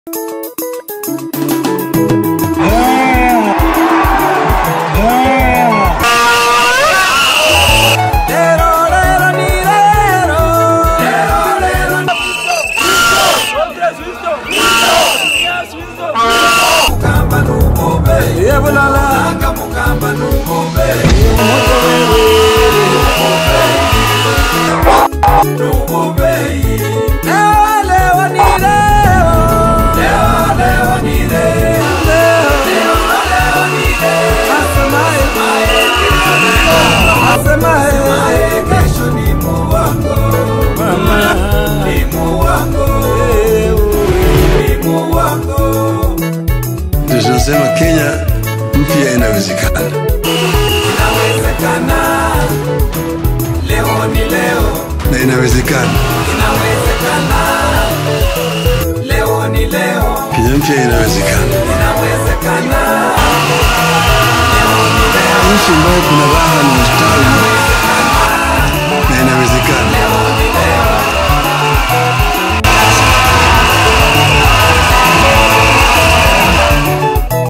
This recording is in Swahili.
Tunasema Kenya mpya inawezekana. Inawezekana. Leo ni leo. Na inawezekana. Inawezekana. Leo ni leo. Kenya mpya inawezekana. Inawezekana. Nchi ambayo kuna raha